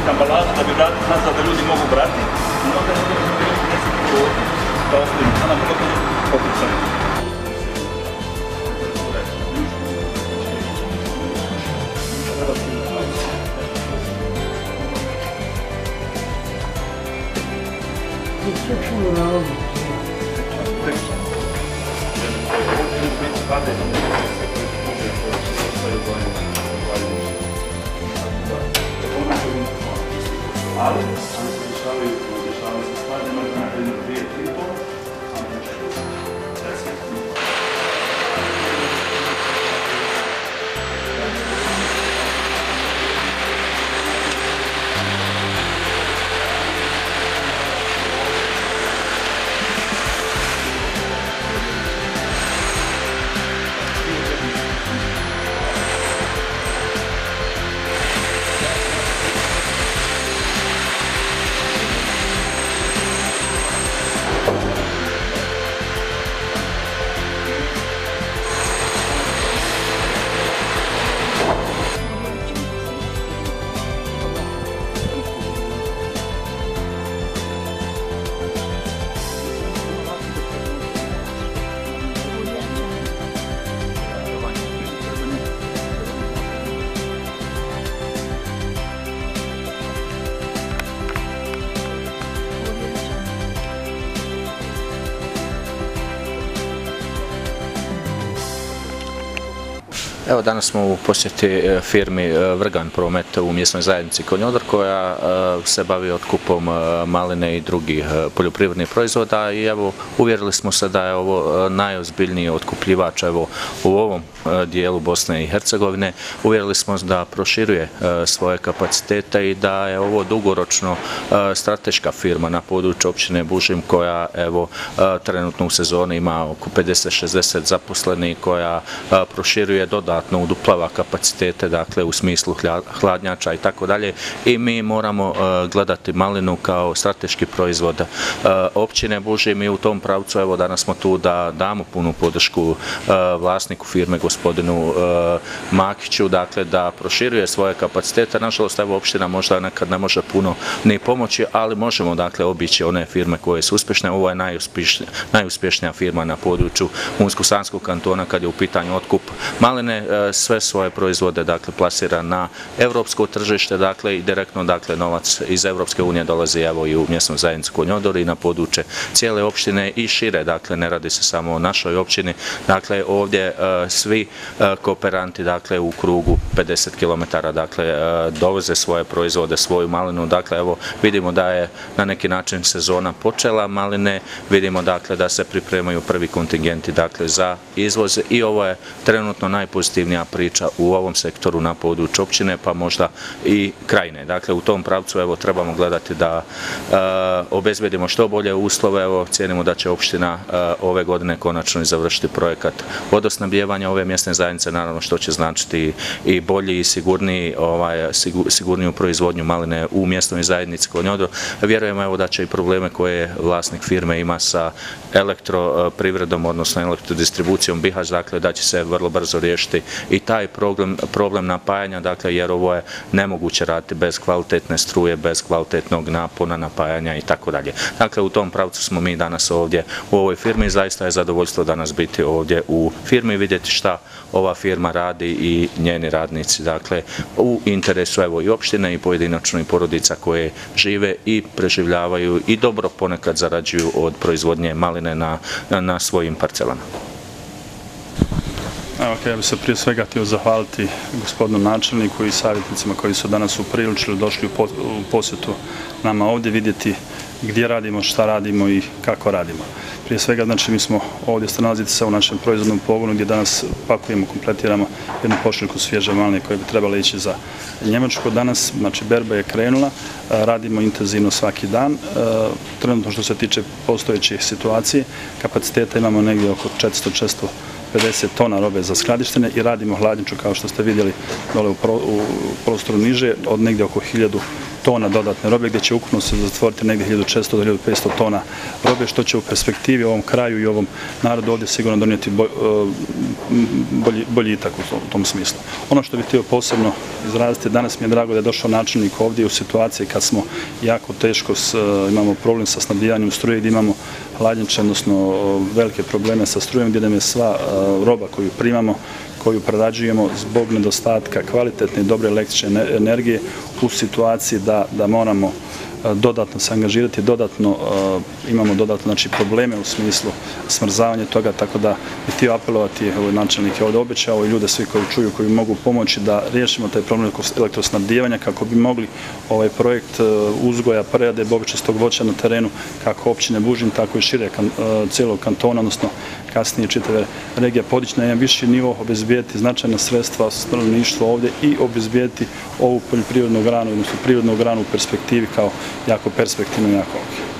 ambalažu da bi vratili nazad da ljudi mogu brati. I onda je bilo 10 kilo kao film, a na pogotovo pokucali. Ali se dešavaju se stvari, nemaju napravljeno 2-3 tona, a neće 10. Evo, danas smo u posjeti firmi Vrgan Promet u mjesnoj zajednici Konjodor, koja se bavi otkupom maline i drugih poljoprivrednih proizvoda, i evo, uvjerili smo se da je ovo najozbiljniji otkupljivač evo u ovom dijelu Bosne i Hercegovine. Uvjerili smo da proširuje svoje kapacitete i da je ovo dugoročno strateška firma na području općine Bužim, koja evo trenutno u sezoni ima oko 50-60 zaposlenih, koja proširuje dodatno, uduplava kapacitete, dakle u smislu hladnjača i tako dalje, i mi moramo gledati malinu kao strateški proizvod općine Bužim, i u tom pravcu evo danas smo tu da damo punu podršku vlasniku firme, gospodinu Makiću, dakle da proširuje svoje kapacitete. Nažalost, evo opština možda nekad ne može puno ni pomoći, ali možemo dakle obići one firme koje su uspješne. Ovo je najuspješnija firma na području Unsko-Sanskog kantona kad je u pitanju otkup maline. Sve svoje proizvode dakle plasira na europsko tržište, dakle i direktno dakle novac iz Europske unije dolazi evo i u mjesnu zajednicu Konjodor i na područje cijele opštine i šire, dakle ne radi se samo o našoj općini, dakle ovdje svi kooperanti dakle u krugu 50 km dakle dovoze svoje proizvode, svoju malinu, dakle evo vidimo da je na neki način sezona počela maline, vidimo dakle da se pripremaju prvi kontingenti dakle za izvoz, i ovo je trenutno najpozitivnija priča u ovom sektoru na području općine, pa možda i krajine. Dakle, u tom pravcu evo trebamo gledati da obezbedimo što bolje uslove. Evo, cijenimo da će opština ove godine konačno završiti projekat vodosnabdijevanja ove mjesne zajednice, naravno što će značiti i bolji i sigurniju proizvodnju maline u mjesnoj zajednici Konjodor. Vjerujemo evo da će i probleme koje vlasnik firme ima sa elektroprivredom, odnosno elektrodistribucijom Bihać, dakle da će se vrlo brzo riješiti i taj problem napajanja, dakle jer ovo je nemoguće raditi bez kvalitetne struje, bez kvalitetnog napona, napajanja i tako dalje. Dakle, u tom pravcu smo mi danas ovdje u ovoj firmi. Zaista je zadovoljstvo danas biti ovdje u firmi i vidjeti šta ova firma radi i njeni radnici, dakle u interesu evo i opštine i pojedinačno i porodica koje žive i preživljavaju i dobro ponekad zarađuju od proizvodnje maline na svojim parcelama. Ja bih se prije svega htio zahvaliti gospodinu načelniku i savjetnicima koji su danas upriličili, došli u posjetu nama ovdje, vidjeti gdje radimo, šta radimo i kako radimo. Prije svega, znači, mi smo ovdje nalaziti se u našem proizvodnom pogonu gdje danas pakujemo, kompletiramo jednu pošiljku svježe maline koje bi trebale ići za Njemačku. Danas, znači, berba je krenula, radimo intenzivno svaki dan. Trenutno što se tiče postojećih situacije, kapaciteta imamo negdje oko 400-450 tona robe za skladištenje i radimo hladnjaču, kao što ste vidjeli dole u prostoru niže, od negdje oko 1000 tona dodatne robe, gdje će ukupno se zatvoriti negdje 1600 do 1500 tona robe, što će u perspektivi ovom kraju i ovom narodu ovdje sigurno donijeti boljitak u tom smislu. Ono što bih htio posebno izraziti, danas mi je drago da je došao načelnik ovdje u situaciji kad smo jako teško imamo problem sa snabdijanjem struje, gdje imamo hladnjače, odnosno velike probleme sa strujem, gdje nam je sva roba koju primamo, koju prerađujemo zbog nedostatka kvalitetne i dobre električne energije u situaciji da moramo dodatno se angažirati, imamo dodatno probleme u smislu smrzavanja toga, tako da bih htio apelovati, načelnik je ovdje obećao i ljude svi koji čuju, koji mogu pomoći da riješimo taj problem elektrosnabdijevanja kako bi mogli ovaj projekt uzgoja prerade bobičastog voća na terenu kako općine Bužin, tako i šire cijelog kantona, odnosno kasnije čitave regije podići na jedan viši nivo, obezbijeti značajna sredstva stanovništva ovdje i obezbijeti ovu poljoprivrednu granu, odnosno prirodnu granu u perspektivi kao jako perspektivno i jako.